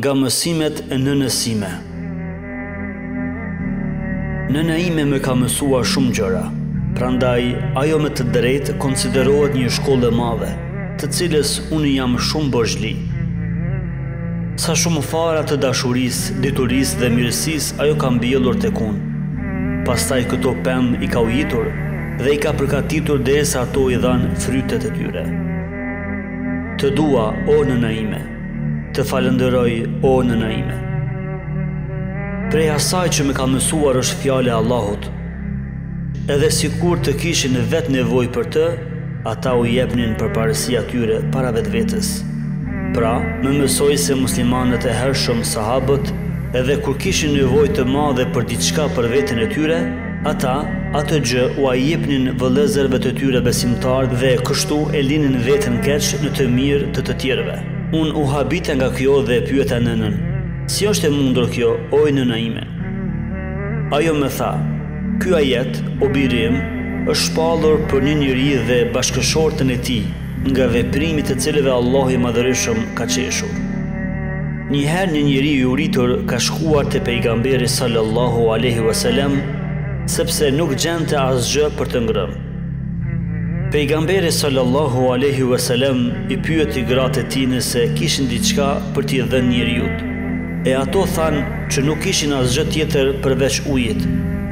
Nga mësimet e nënës sime. Nëna ime më ka mësuar shumë gjëra, prandaj ajo me të drejtë konsiderohet një shkollë e madhe, të cilës unë jam shumë borxhli. Sa shumë fara të dashurisë, diturisë dhe mirësisë ajo ka mbjellur tek unë. Pastaj këto pemë i ka ujitur dhe i ka përgatitur derisa ato i dhanë frytet e tyre. Të dua, o nëna ime, të falenderoj, o nëna ime. Prej asaj që më ka mësuar është fjale e Allahut. Edhe sikur të kishin vetë nevojë për të, ata u jepnin përparësi atyre para vetvetes. Pra, më mësoi se muslimanët e hershëm sahabët, edhe kur kishin nevojë të madhe për diçka për veten e tyre, ata atë gjë u jepnin vëllezërve të tyre besimtarë dhe kështu e linin veten keq në të mirë të tjerëve. Unë u habita nga kjo dhe pyeta nënën: si është e mundur kjo, o nëna ime? Ajo më tha: ky ajet, o biri im, është shpallur për një njeri dhe bashkëshortën e tij, nga veprimet të cilëve Allahu i Madhërisht ka qeshur. Njëherë një njeri i uritur ka shkuar te pejgamberi sallallahu alaihi wasallam, sepse nuk gjente asgjë për të ngrënë. Pejgamberi sallallahu alaihi wasallam i pyeti gratë e tij nëse kishin diçka për t'i dhënë njeriut, e ato thanë që nuk kishin asgjë tjetër përveç ujit.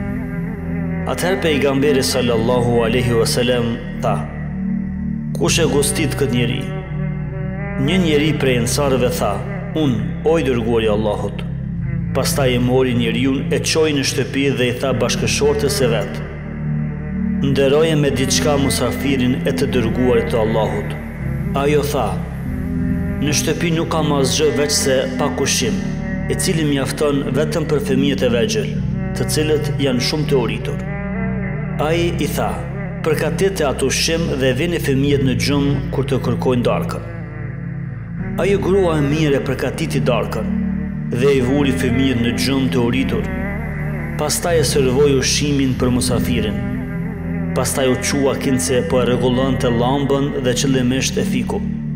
Atëherë pejgamberi sallallahu alaihi wasallam tha: kush e gostit këtë njeri? Një njeri prej ensarëve tha: unë, o i dërguari i Allahut. Pastaj e mori njeriun, e çoi në shtëpi dhe i tha bashkëshortës së vet: nderoje me diçka musafirin e të dërguarit të Allahut. Ajo tha: në shtëpi nuk kam asgjë veç se pak ushqim, i cili mjafton vetëm për fëmijët e vegjël, të cilët janë shumë të uritur. Ai i tha: përgatite atë ushqim dhe vini fëmijët në gjumë kur të kërkojnë darkën. Ajo grua e mirë e përgatiti darkën dhe i vuri fëmijët në gjumë të uritur. Pastaj e servoi ushqimin për musafirin. Pastaj u qua kince po e rregullonte llambën dhe qëllimisht e fiku.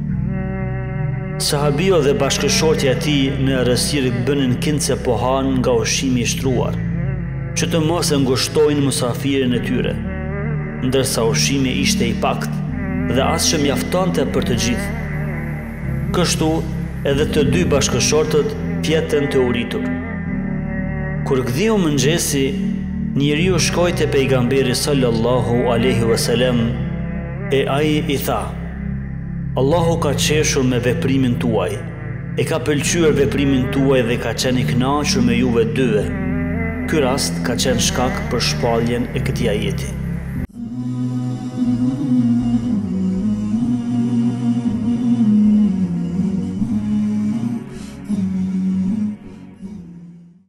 Sahabio dhe bashkëshortja e tij në errësirë bënin kince po hanë nga ushqimi i shtruar, që të mos e ngushtojnë musafirin e tyre, ndërsa ushqimi ishte i paktë dhe as që mjaftonte për të gjithë. Kështu edhe të dy bashkëshortët pjetën të uritur. Kur gdhiu mëngjesi, njeriu shkoi te pejgamberi sallallahu alaihi wasallam e ai i tha: Allahu ka qeshur me veprimin tuaj, e ka pëlqyer veprimin tuaj dhe ka qenë i kënaqur me juve dyve. Ky rast ka qenë shkak për shpalljen e këtij ajeti.